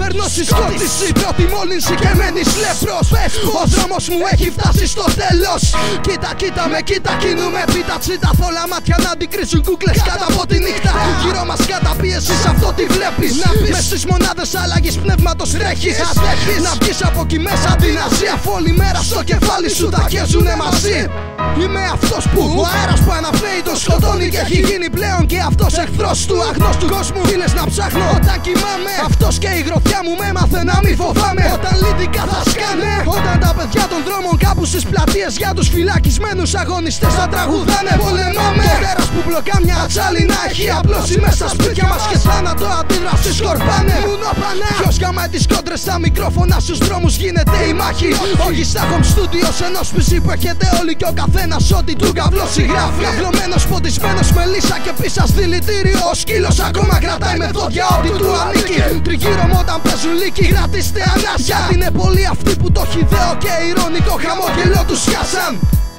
Περνώ στη σκότηση, πρώτη μόλυνση και μένεις λέπρος. Ο δρόμος μου έχει φτάσει στο τέλος. Κοίτα με, κοίτα, κινούμε πίτα τσίτα. Θόλα μάτια να αντικρίσουν κούκλες κάτω από τη νύχτα. Γύρω μας καταπίεση, σε αυτό τι βλέπεις. Μες στις μονάδες αλλαγής πνεύματος ρέχεις. Να βγεις από εκεί μέσα την Ασία. Όλη μέρα στο κεφάλι σου τα χέζουνε μαζί. Είμαι αυτός που ο αέρας που αναπνέει τον σκοτώνει και έχει γίνει πλέον και αυτός εχθρός του αγνώστου κόσμου. Τι λες να ψάχνω όταν κοιμάμαι? Αυτός και η γροθιά μου με έμαθε να μη φοβάμαι. Όταν λύτικα θα σκάνε, όταν τα παιδιά των δρόμων κάπου στις πλατείες για τους φυλακισμένους αγωνιστές θα τραγουδάνε. Πολεμάμε το τέρας που μπλοκά μια ατσάλι να έχει απλώσει μέσα στα σπίτια μας και θάνατο αντίδραση σκορπάνε. Μουνόπανα ποιος γαμάει τις κόντρες στα μικρόφωνα, στους δρόμους γίνεται η μάχη. Όχι στα home studios ενός PC που έχετε όλοι και ο καθένας ό,τι του καυλώσει γράφει. Καυλωμένος, φωτισμένος με λύσα και πίσας δηλητήριο. Ο σκύλος ακόμα κρατάει με δόντια ό,τι του ανήκει. Τριγύρω μου όταν παίζουν λύκοι, κρατήστε ανάσα. Γιατί είναι πολλοί αυτοί που το χυδαίο και ηρωνικό χαμόγελο τους χάσαν.